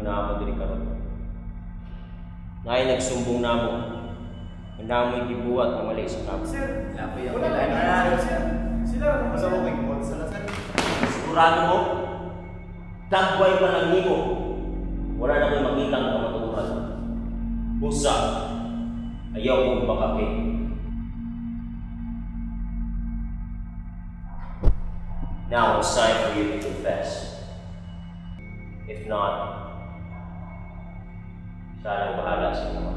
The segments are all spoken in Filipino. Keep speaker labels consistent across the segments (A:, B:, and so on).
A: na mo diri karon. Nay nagsumbong namo. Namoy gibuhat ang mali sa kamo.
B: Sir,
C: Wala na.
B: sila
C: Masa ko may kumot sa lasan?
A: Sigurado mo? Dagway pa lang nimo. Wala na ko'y makita ng kamaturan. Busa, ayaw kong bakake. Now it's time for you to confess. If not, sana bahala sa inyo.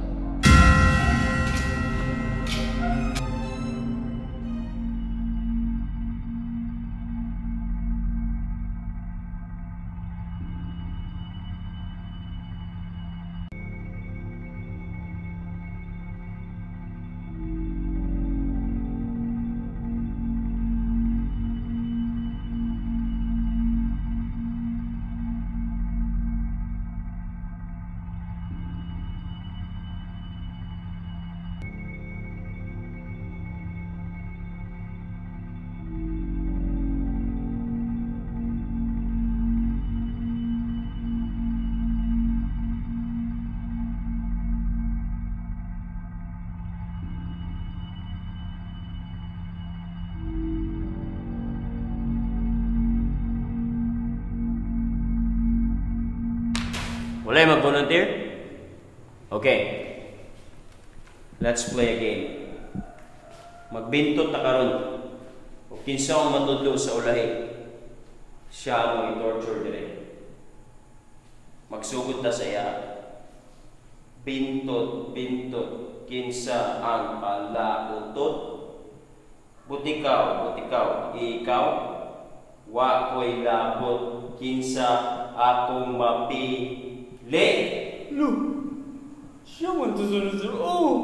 A: Wala mag-volunteer? Okay. Let's play a game. Magbintot ta karon. O kinsa ang matudlo sa ulahi, siya mo i-torture dire. Magsugod ta sa iya. Bintot, kinsa ang palautot? Butikaw, ikaw. Wa ko'y labot, kinsa akong mapili.
B: Lu, siya man to sunod-sunod. Oh!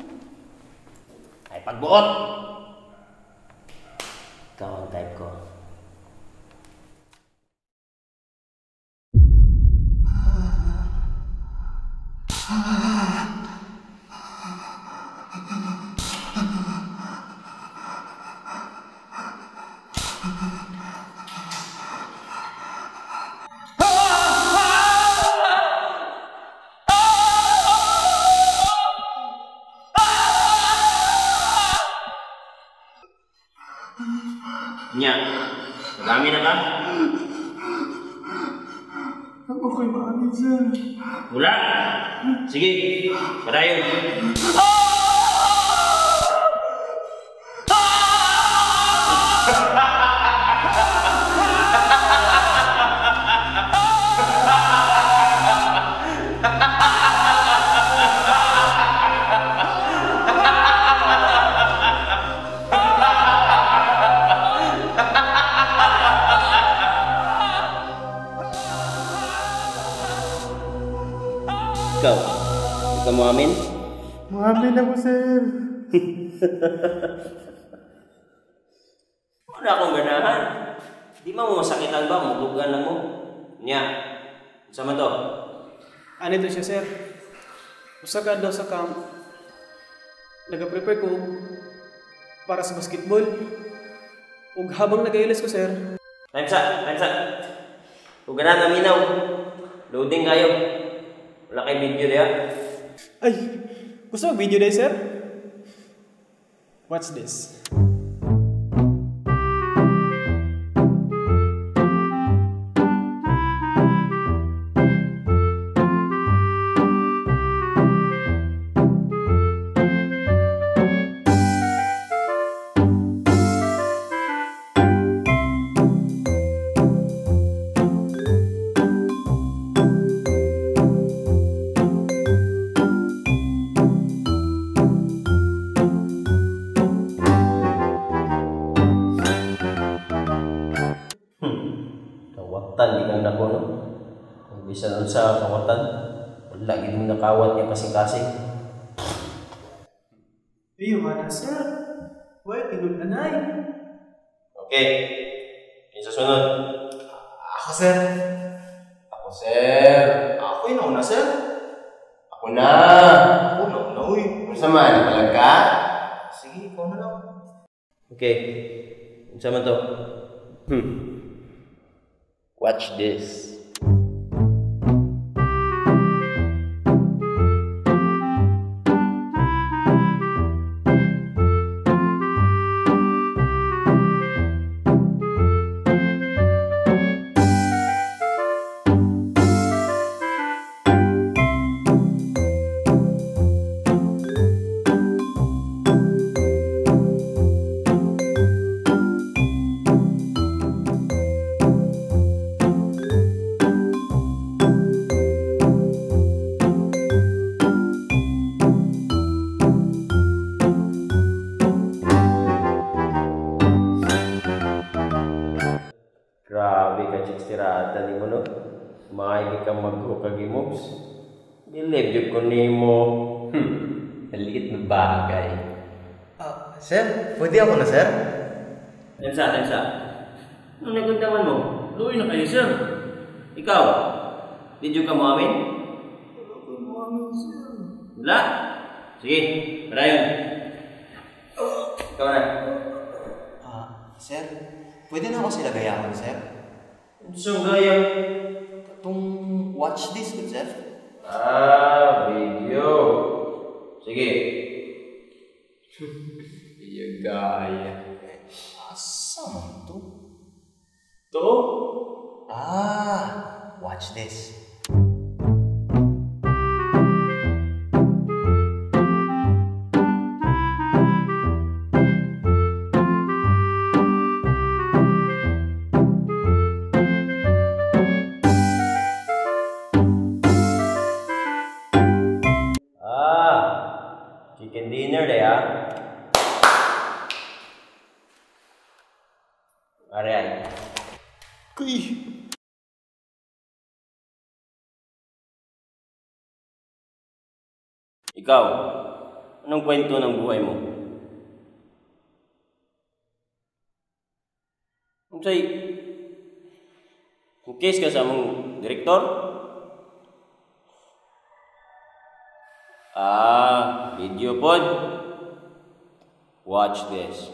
A: Ay pagbuot! Ikaw ang type ko. Nya, madami na ka?
B: Ako ko'y maamin, sir.
A: Wala! Sige, padayon. Ikaw, hindi ka mo amin?
B: Maamin ako, sir.
A: Wala akong ganahan. Di mo masakitan ba? Mulugan lang mo. Nya, sama to.
B: Ano ito siya, sir? Usagad daw sa camp. Nag-prepare ko para sa basketball. Ug habang nag-iilis ko, sir.
A: Time's up. Kung ganahan na minaw, loading kayo. Wala kay video niya.
B: Ay, gusto mo video day, sir? What's this?
A: Kawatan, di kang dako, no? Kung bisa nun sa kawatan, wala yung nakawat niya kasing-kasing.
B: Iyo, mana, sir? Wait, inul anay.
A: Okay. Yung sa sunod.
C: Ako, sir. Ako yung nauna, sir. Ako na, uy. Kung saan, nakalag ka? Sige, ikaw na lang.
A: Okay. Yung sama to. Watch this. Maayos ka magkukagimogs. Believe ko nimo.
D: Maliit na bagay.
C: Sir, pwede ako na, sir?
A: Tensa. Anong nagundaman mo?
E: Luwi na kayo, sir.
A: Ikaw, video ka mo amin? Wala? Sige, padayon. Ikaw na.
C: Sir, pwede na ako sila gayahan, sir?
A: So, gaya.
C: Itong watch this, good sir?
A: Video. Sige.
D: Iya gaya.
C: Asa man to?
A: To?
C: Watch this.
A: Chicken dinner deh ya. Aray.
C: Kuy!
A: Ikaw, anong kwento ng buhay mo? Kung case ka sa mong direktor? Video pod. Watch this.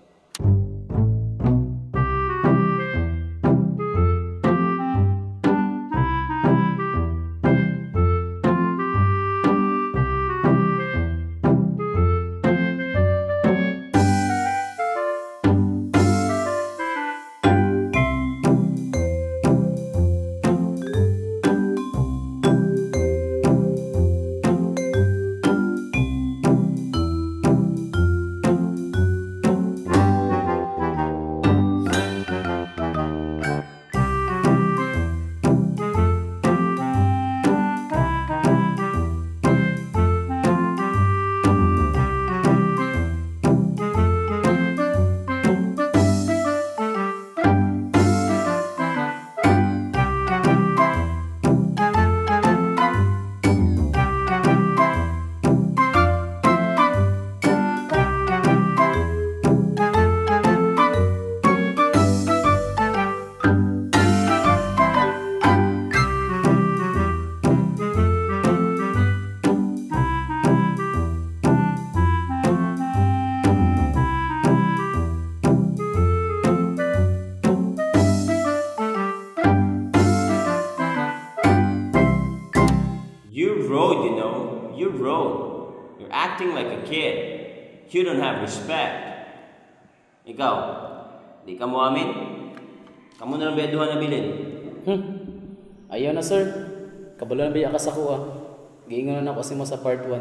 A: You're acting like a kid. You don't have respect. Ikaw, di ka mo amin? Kamu na lang beduhan na bilin.
E: Ayaw na, sir. Kabalo na biya ka sa kuha. Giingon na ako si mo sa part 1.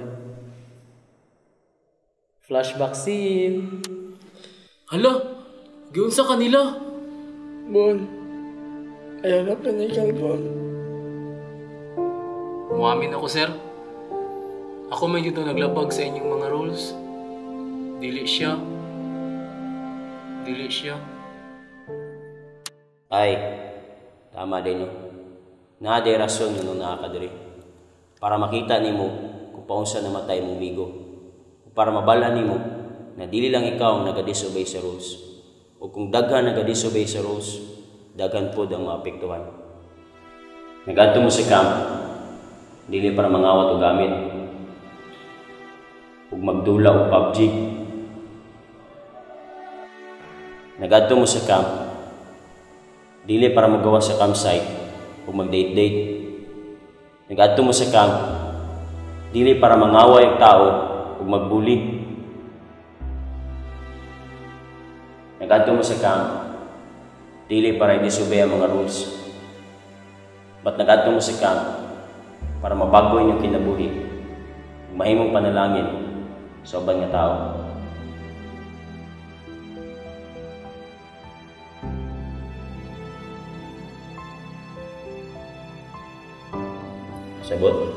E: Flashback scene.
B: Hala, giun sa kanila.
F: Bon, ayaw na panikal, Bon.
B: Muamin ako, sir. Ako medyo daw naglabag sa inyong mga rules. Dili siya.
A: Ay, tama din no. Nade rason nung nakakadiri. Para makita nimo kung paunsa namatay mong migo. Para mabala nimo na dili lang ikaw ang nagadisobey sa rules. O kung daghan nagadisobey sa rules, daghan po ang maapektuhan. Nagadto mo sa camp, dili para mangawat o gamit. Ug magdula og PUBG. Nagadto mo sa camp, dili para magawa sa campsite ug mag-date-date. Nagadto mo sa camp, dili para mangaway ang tao ug magbuli. Nagadto mo sa camp, dili para i-disobey ang mga rules. But nagadto mo sa camp para mabago inyong kinabuhi. Mahimong panalangin sa ubang nga tao. Sagot?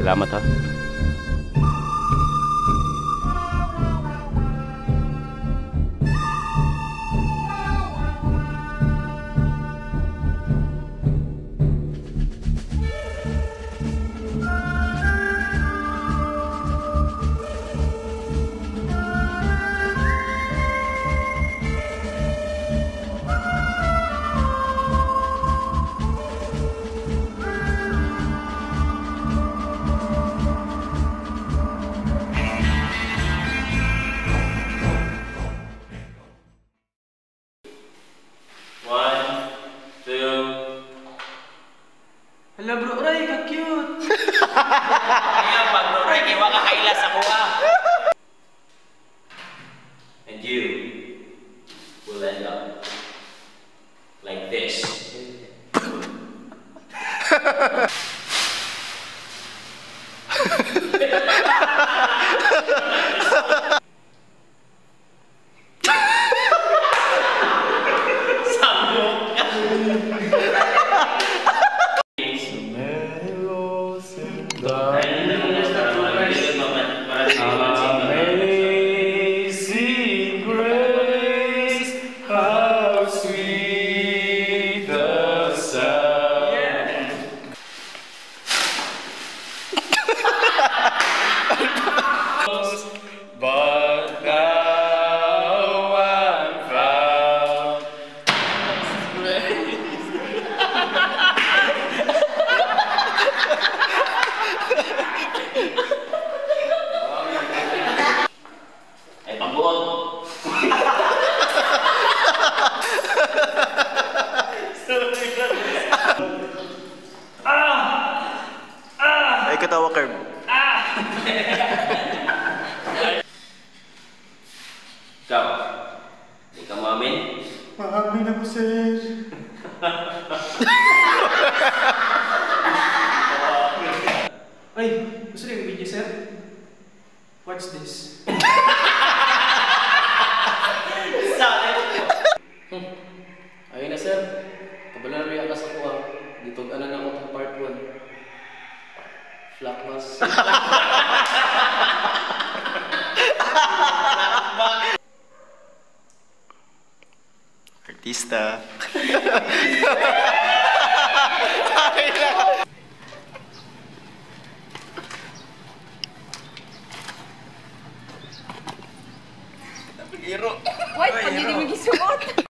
A: Salamat ha.
B: Hala bro, Ray, ka-cute!
A: Kaya pag bro, kaya waka kailas ako ah. And you will end up like this.
F: Amazing grace, how sweet the sound. But now I'm found.
A: Ay pagbuot.
C: Ay, katawa, Kerb.
A: Ikaw, hindi ka maamin?
C: Maamin ako, sir.
B: Ay, gusto niyo yung video, sir? Watch this.
E: Ayun na sir. Kabalo na rin akas ako ah. Gitog-anan ako itong part 1. Flakmas.
C: Artista.
G: Wait, pag hindi mo gisuot.